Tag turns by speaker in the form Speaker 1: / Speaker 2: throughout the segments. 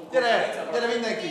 Speaker 1: Gyere mindenki!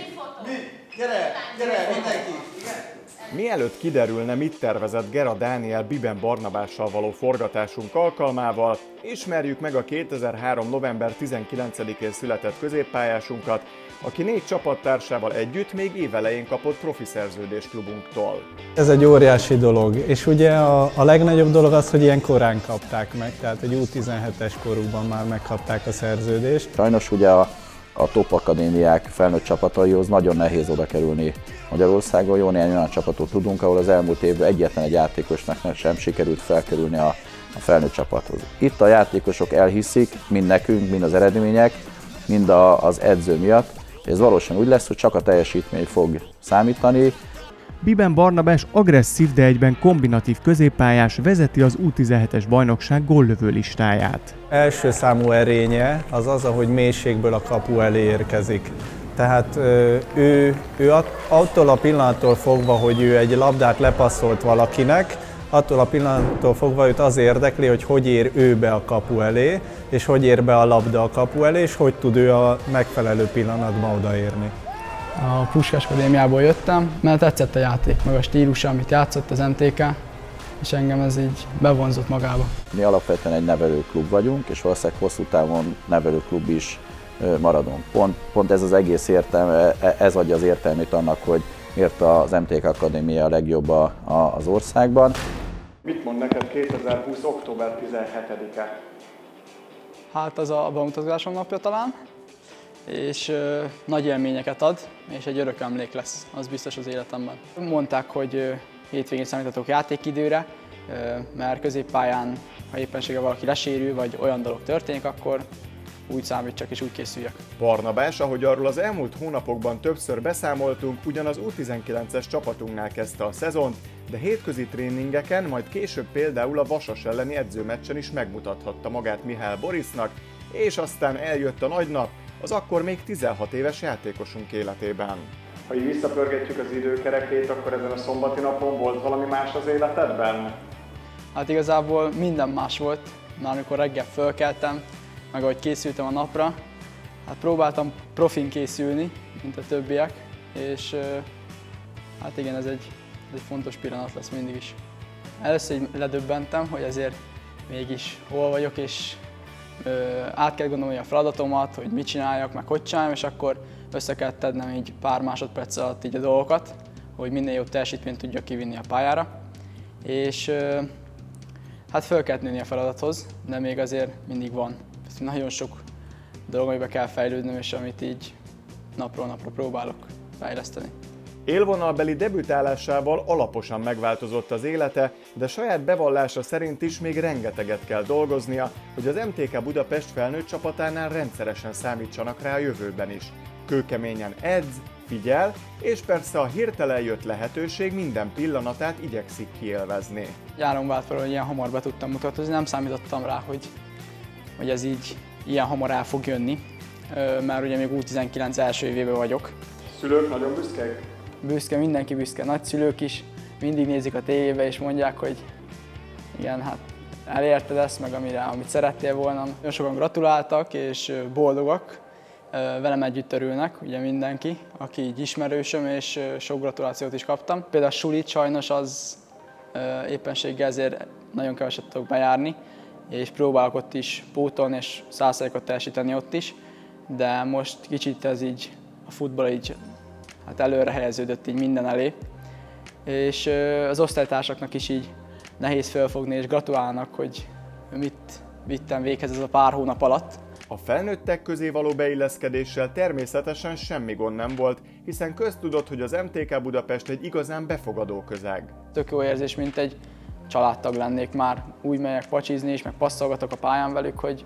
Speaker 1: Gyere mindenki!
Speaker 2: Mielőtt kiderülne, mit tervezett Gera Dániel Biben Barnabással való forgatásunk alkalmával, ismerjük meg a 2003. november 19-én született középpályásunkat, aki 4 csapattársával együtt még évelején kapott profi szerződést klubunktól.
Speaker 3: Ez egy óriási dolog, és ugye a legnagyobb dolog az, hogy ilyen korán kapták meg, tehát egy U17-es korukban már megkapták a szerződést.
Speaker 4: Sajnos ugye a top akadémiák felnőtt csapataihoz nagyon nehéz oda kerülni Magyarországon. Jó néhány olyan csapatot tudunk, ahol az elmúlt évben egyetlen egy játékosnak sem sikerült felkerülni a felnőtt csapathoz. Itt a játékosok elhiszik, mind nekünk, mind az eredmények, mind az edző miatt. Ez valósan úgy lesz, hogy csak a teljesítmény fog számítani.
Speaker 2: Biben Barnabás agresszív, de egyben kombinatív középpályás vezeti az U17-es bajnokság góllövő listáját.
Speaker 3: Első számú erénye az az, ahogy mélységből a kapu elé érkezik. Tehát ő attól a pillanattól fogva, hogy ő egy labdát lepasszolt valakinek, attól a pillanattól fogva őt az érdekli, hogy ér ő be a kapu elé, és hogy ér be a labda a kapu elé, és hogy tud ő a megfelelő pillanatban odaérni.
Speaker 5: A Puskás Akadémiából jöttem, mert tetszett a játék, meg a stílusa, amit játszott az MTK, és engem ez így bevonzott magába.
Speaker 4: Mi alapvetően egy nevelőklub vagyunk, és valószínűleg hosszú távon nevelőklub is maradunk. Pont ez az egész értelme, ez adja az értelmét annak, hogy miért az MTK Akadémia a legjobb az országban.
Speaker 2: Mit mond neked 2020. október 17-e?
Speaker 5: Hát az a bemutatkozásom napja talán, és nagy élményeket ad, és egy örök emlék lesz, az biztos az életemben. Mondták, hogy hétvégén számítatok játékidőre, mert középpályán, ha éppenséggel valaki lesérül, vagy olyan dolog történik, akkor úgy számítsak és úgy készüljek.
Speaker 2: Barnabás, ahogy arról az elmúlt hónapokban többször beszámoltunk, ugyanaz U19-es csapatunknál kezdte a szezont, de hétközi tréningeken, majd később például a Vasas elleni edzőmeccsen is megmutathatta magát Mihály Borisnak, és aztán eljött a nagy nap, az akkor még 16 éves játékosunk életében. Ha így visszapörgetjük az időkerekét, akkor ezen a szombati napon volt valami más az életedben?
Speaker 5: Hát igazából minden más volt, már amikor reggel fölkeltem, meg ahogy készültem a napra, hát próbáltam profin készülni, mint a többiek, és hát igen, ez egy fontos pillanat lesz mindig is. Először így ledöbbentem, hogy azért mégis hol vagyok, és át kell gondolni a feladatomat, hogy mit csináljak, meg hogy csináljam, és akkor össze kell tennem így pár másodperc alatt így a dolgokat, hogy minél jobb teljesítményt tudjak kivinni a pályára. És hát föl kell nőni a feladathoz, de még azért mindig van. Nagyon sok dolog, amiben kell fejlődnöm, és amit így napról napra próbálok fejleszteni.
Speaker 2: Élvonalbeli debütálásával alaposan megváltozott az élete, de saját bevallása szerint is még rengeteget kell dolgoznia, hogy az MTK Budapest felnőtt csapatánál rendszeresen számítsanak rá a jövőben is. Kőkeményen edz, figyel, és persze a hirtelen jött lehetőség minden pillanatát igyekszik kiélvezni.
Speaker 5: Járom vált fel, hogy ilyen hamar be tudtam mutatkozni, nem számítottam rá, hogy ez így ilyen hamar el fog jönni, mert ugye még U19 első évében vagyok.
Speaker 2: Szülők nagyon büszkék?
Speaker 5: Büszke, mindenki büszke, nagyszülők is mindig nézik a tévébe és mondják, hogy igen, hát elérted ezt, meg amit szerettél volna. Nagyon sokan gratuláltak és boldogak, velem együtt örülnek, ugye mindenki, aki így ismerősöm, és sok gratulációt is kaptam. Például a sulit sajnos az éppenséggel ezért nagyon keveset tudok bejárni, és próbálok ott is pótolni és 100%-ot teljesíteni ott is, de most kicsit ez így a futball így hát előre helyeződött így minden elé, és az osztálytársaknak is így nehéz felfogni, és gratulálnak, hogy mit vittem véghez ez a pár hónap alatt.
Speaker 2: A felnőttek közé való beilleszkedéssel természetesen semmi gond nem volt, hiszen köztudott, hogy az MTK Budapest egy igazán befogadó közeg.
Speaker 5: Tök jó érzés, mint egy családtag lennék már. Úgy megyek pacsizni is, meg passzolgatok a pályán velük, hogy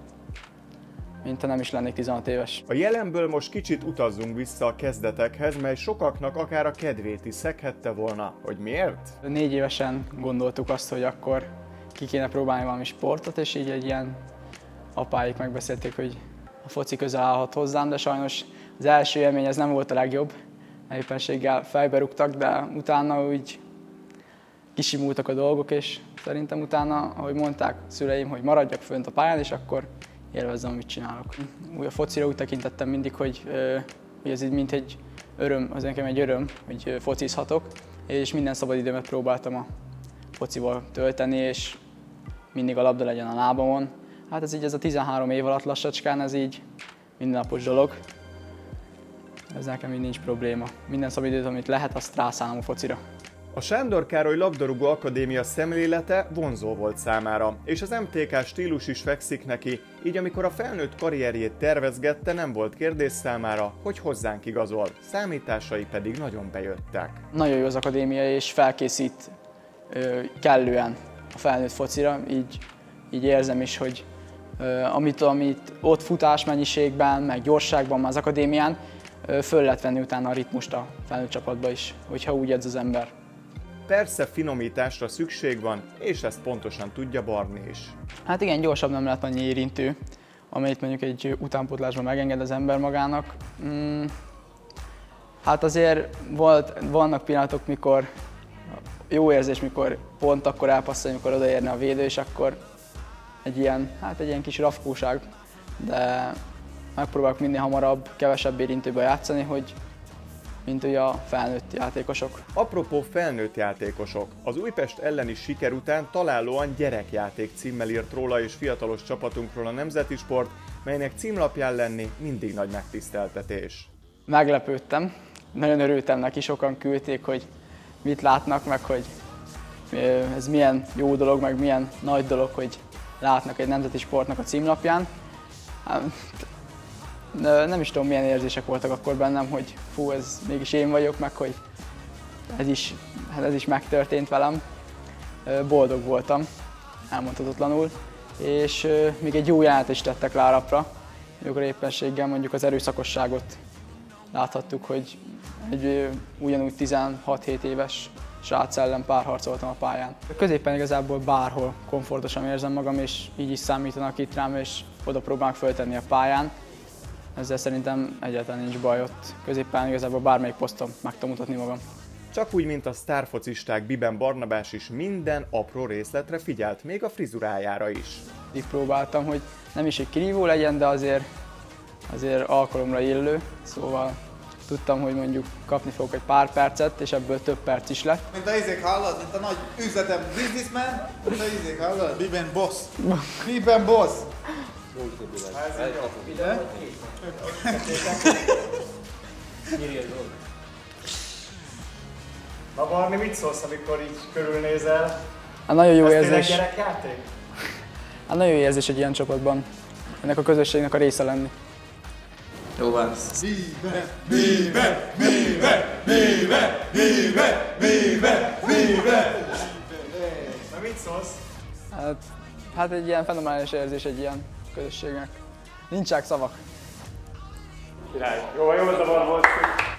Speaker 5: mintha nem is lennék 16 éves.
Speaker 2: A jelenből most kicsit utazzunk vissza a kezdetekhez, mely sokaknak akár a kedvét is szeghette volna. Hogy miért?
Speaker 5: 4 évesen gondoltuk azt, hogy akkor ki kéne próbálni valami sportot, és így egy ilyen apáik megbeszélték, hogy a foci közel állhat hozzám, de sajnos az első élmény ez nem volt a legjobb. Éppenséggel fejbe rúgtak, de utána úgy kisimultak a dolgok, és szerintem utána, ahogy mondták szüleim, hogy maradjak fönt a pályán, és akkor élvezzem, amit csinálok. Úgy a focira úgy tekintettem mindig, hogy hogy ez így mint egy öröm, az nekem egy öröm, hogy focizhatok, és minden szabadidőmet próbáltam a focival tölteni, és mindig a labda legyen a lábamon. Hát ez így ez a 13 év alatt lassacskán, ez így mindennapos dolog. Ez nekem így nincs probléma. Minden szabadidőt, amit lehet, azt rászállom a focira.
Speaker 2: A Sándor Károly Labdarúgó Akadémia szemlélete vonzó volt számára, és az MTK stílus is fekszik neki, így amikor a felnőtt karrierjét tervezgette, nem volt kérdés számára, hogy hozzánk igazol, számításai pedig nagyon bejöttek.
Speaker 5: Nagyon jó az akadémia, és felkészít kellően a felnőtt focira, így érzem is, hogy amit ott futásmennyiségben, meg gyorságban már az akadémián, föl lehet venni utána a ritmust a felnőtt csapatba is, hogyha úgy edz az ember.
Speaker 2: Persze finomításra szükség van, és ezt pontosan tudja Barni is.
Speaker 5: Hát igen, gyorsabb nem lehet annyi érintő, amelyet mondjuk egy utánpótlásban megenged az ember magának. Hát azért vannak pillanatok, mikor jó érzés, mikor pont akkor elpasszolja, amikor odaérne a védő, és akkor egy ilyen kis rafkóság, de megpróbálok minél hamarabb, kevesebb érintőben játszani, mint ugye a felnőtt játékosok.
Speaker 2: Apropó felnőtt játékosok, az Újpest elleni siker után találóan Gyerekjáték címmel írt róla és fiatalos csapatunkról a Nemzeti Sport, melynek címlapján lenni mindig nagy megtiszteltetés.
Speaker 5: Meglepődtem, nagyon örültem neki, sokan küldték, hogy mit látnak, meg hogy ez milyen jó dolog, meg milyen nagy dolog, hogy látnak egy Nemzeti Sportnak a címlapján. Nem is tudom, milyen érzések voltak akkor bennem, hogy fú, ez mégis én vagyok, meg hogy ez is megtörtént velem. Boldog voltam, elmondhatatlanul, és még egy jó jelenet is tettek Lárapra, amikor éppenséggel mondjuk az erőszakosságot láthattuk, hogy egy ugyanúgy 16-7 éves srác ellen párharcoltam a pályán. Középen igazából bárhol komfortosan érzem magam, és így is számítanak itt rám, és oda próbálnak föltenni a pályán. Ezzel szerintem egyáltalán nincs baj ott. Középen igazából bármelyik poszton meg tudom mutatni magam.
Speaker 2: Csak úgy, mint a sztárfocisták, Biben Barnabás is minden apró részletre figyelt, még a frizurájára is.
Speaker 5: Így próbáltam, hogy nem is egy kirívó legyen, de azért alkalomra illő, szóval tudtam, hogy mondjuk kapni fogok egy pár percet, és ebből több perc is lett.
Speaker 1: Mint a izék hallod, mint a nagy üzletem businessman, mint a izék hallod, Biben boss. Biben boss.
Speaker 2: Na Barni, mit szólsz, amikor így körülnézel?
Speaker 5: Hát nagyon jó érzés.
Speaker 2: Ez tényleg gyerekjáték?
Speaker 5: Hát nagyon jó érzés egy ilyen csapatban, ennek a közösségnek a része lenni.
Speaker 1: Jó van. Biben, Biben, Biben, Biben, Biben, Biben, Biben.
Speaker 2: Na mit szólsz?
Speaker 5: Hát egy ilyen fenomenális érzés egy ilyen közösségnek. Nincsenek szavak.
Speaker 2: Király. Jó, jó, volt.